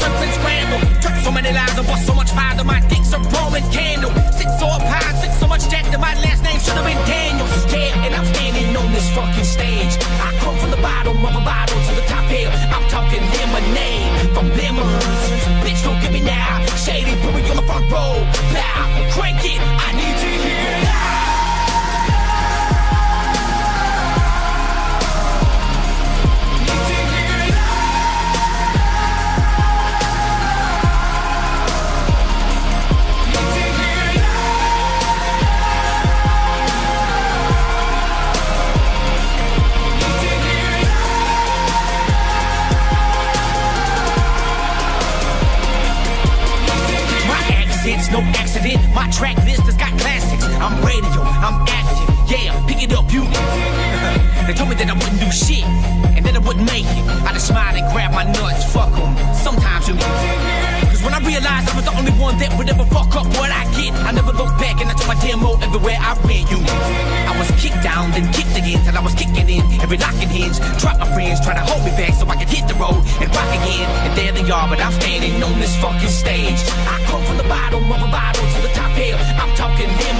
search and scramble. Took so many lives and bust so much fire that my dick's a Roman candle. Sit so up high, sit so much jack that my last name should have been Daniel. Yeah, and I'm standing on this fucking stage. I come from the bottom of a bottle to the top here. I'm talking lemonade from lemons. Bitch, don't get me now. Shady, put me on the front row. Bow, crank it, I need to hear it loud. It's no accident, my track list has got classics. I'm radio, I'm active, yeah, pick it up, you. They told me that I wouldn't do shit, and that I wouldn't make it. I just smiled and grabbed my nuts, fuck them, sometimes you. Cause when I realized I was the only one that would ever fuck up what I get, I never looked back and I took my demo everywhere I went, you. I was kicked down, then kicked again, till I was kicking in every lock and hinge. Dropped my friends, trying to hold me back so I could hit the road and rock again. And there they are, but I'm standing on this fucking stage. I come from the bottom of a bottle to the top here. I'm talking here.